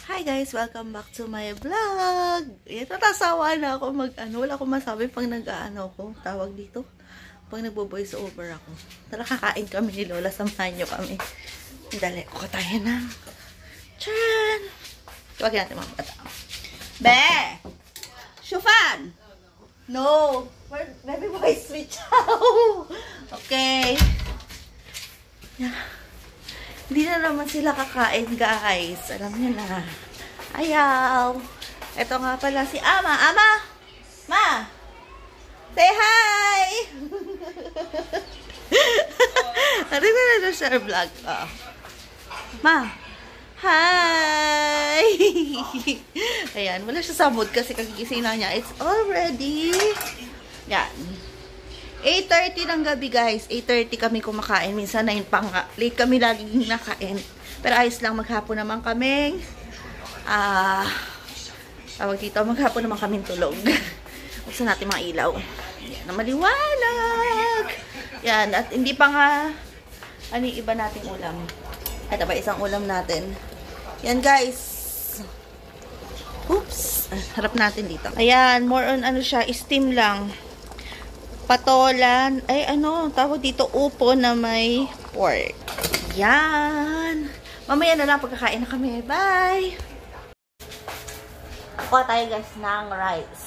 Hi guys! Welcome back to my vlog! Ito, nasawa na ako wala akong masabi pag ko, tawag dito. Pag nagbo-voice over ako. Tara, kakain kami ni Lola, samahan nyo kami. Dali, kuha tayo na. Tcharan! Tawagin natin mga bata. Be! Shufan! No! Baby boy, switch out! Okay. Yeah. Hindi na naman sila kakain, guys. Alam niyo na. Ayaw. Ito nga pala si Ama. Ama! Ma! Say hi! Ano na share vlog ko? Ma! Hi! Ayan, wala siya sa mood kasi kagigising na niya. It's already... Yan. 8:30 ng gabi, guys. 8:30 kami kumakain. Minsan 9 pa nga. Late kami laging nakain. Pero ayos lang, maghapon naman kaming tawag dito, maghapon naman kaming tulog. Buksan natin mga ilaw. Yan, na maliwanag. Yan, at hindi pa nga ano yung iba nating ulam. Ito ba, isang ulam natin. Yan, guys. Oops. Harap natin dito. Ayan, more on ano siya, steam lang. Patolan, ay ano, tawag dito, upo na may pork. Yan. Mamaya na lang pagkakain na kami. Bye! Kuha tayo guys ng rice.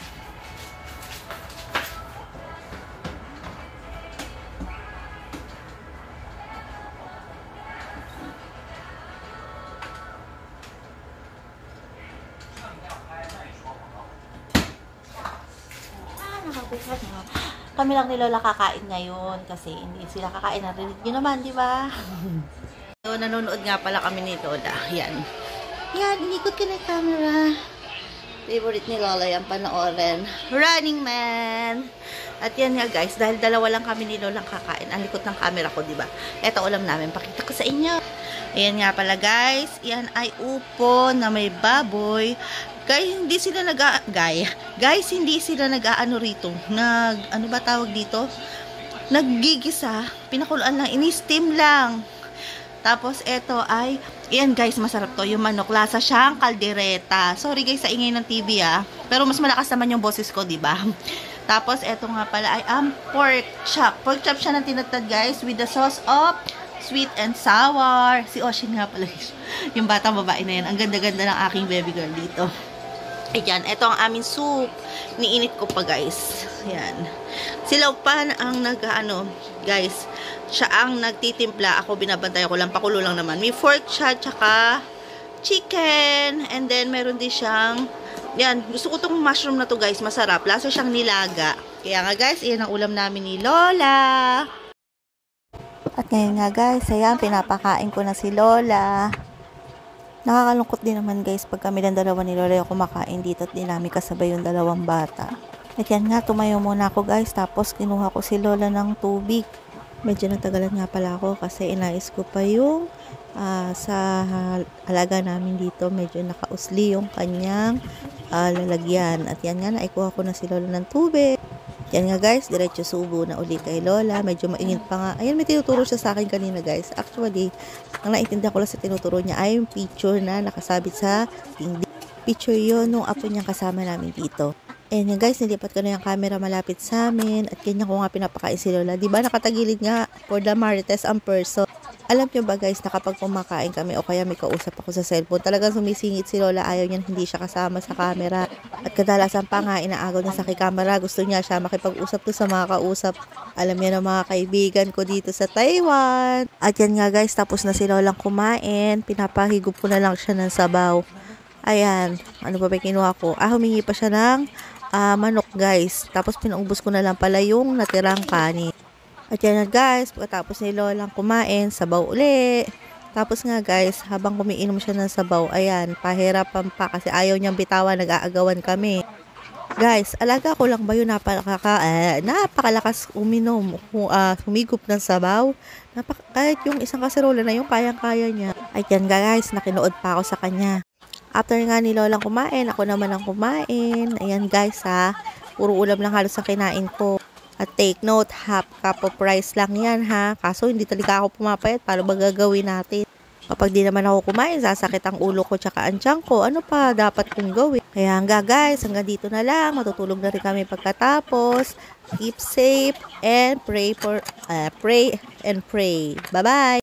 Nakapusat na. Kami lang ni Lola kakain ngayon kasi hindi sila kakain. Narinig nyo naman, di ba? So, nanonood nga pala kami ni Lola. Yan. Yan, inikot ko na yung camera. Favorite ni Lola yan, panoorin. Running Man! At yan nga guys, dahil dalawa lang kami ni Lola kakain. Ang likot ng camera ko, di ba? Ito ulam namin. Pakita ko sa inyo. Ayan nga pala guys. Yan ay upo na may baboy. Guys, hindi sila hindi sila nag-aano rito. Ano ba tawag dito? Naggigisa. Pinakuluan lang. Ini-steam lang. Tapos, eto ay, ayan guys, masarap to. Yung manok, lasa siyang kaldereta. Sorry guys, sa ingay ng TV Pero mas malakas naman yung boses ko, diba? Tapos, eto nga pala ay pork chop. Pork chop siya ng tinatad guys with the sauce of sweet and sour. Si Oshin nga pala. Yung batang babae na yan. Ang ganda-ganda ng aking baby girl dito. Ayan, ito ang aming soup. Niinit ko pa, guys. Ayan. Sila pa ang guys. Siya ang nagtitimpla. Ako, binabantay ko lang. Pakulo lang naman. May pork siya, tsaka chicken. And then, meron din siyang, yan, gusto ko tong mushroom na to, guys. Masarap. Lasa siyang nilaga. Kaya nga, guys, iyan ang ulam namin ni Lola. At ngayon nga, guys, ayan, pinapakain ko na si Lola. Nakakalungkot din naman guys pag kami ng dalawa ni Lola yung kumakain dito at di namin kasabay yung dalawang bata. At yan nga, tumayo muna ako guys, tapos kinuha ko si Lola ng tubig. Medyo natagalan nga pala ako kasi inayos ko pa yung sa alaga namin dito. Medyo nakausli yung kanyang lalagyan. At yan nga, naikuha ko na si Lola ng tubig. Yan nga guys, diretso subo na uli kay Lola. Medyo mainit pa nga. Ayan, may tinuturo siya sa akin kanina guys. Actually, ang naiintindihan ko lang sa tinuturo niya ay yung picture na nakasabit sa dingding. Picture yun nung apo niyang kasama namin dito. Ayan nga guys, nilipat ko na yung camera malapit sa amin. At ganyan ko nga pinapakain si Lola. Diba nakatagilid nga for the marites ang person. Alam nyo ba guys, na kapag kumakain kami o kaya may kausap ako sa cellphone, talagang sumisingit si Lola. Ayaw niya, hindi siya kasama sa camera. At kadalasan pa nga, inaagaw niya sa camera. Gusto niya siya makipag-usap to sa mga kausap. Alam niya ng mga kaibigan ko dito sa Taiwan. At yan nga guys, tapos na si Lolang kumain. Pinapahigop ko na lang siya ng sabaw. Ayan, ano ba kinuha ko? Humingi pa siya ng manok guys. Tapos pinuubos ko na lang pala yung natirang kanin. At yan na guys, pagkatapos ni Lolang kumain, sabaw uli. Tapos nga guys, habang kumiinom siya ng sabaw, ayan, pahirapan pa kasi ayaw niyang bitawan, nag-aagawan kami. Guys, alaga ko lang ba yun napakalakas uminom, humigop ng sabaw. Kahit yung isang kaserola na yung kayang-kaya niya. At yan guys, nakinood pa ako sa kanya. After nga ni Lolang kumain, ako naman ang kumain. Ayan guys puro ulam lang halos ang kinain ko. At take note, half cup of rice lang yan ha. Kaso hindi talaga ako pumapayat. Paano ba gagawin natin? Kapag di naman ako kumain, sasakit ang ulo ko tsaka ang tiyan ko. Ano pa dapat kong gawin? Kaya guys, hanggang dito na lang. Matutulog na rin kami pagkatapos. Keep safe and pray and pray. Bye-bye!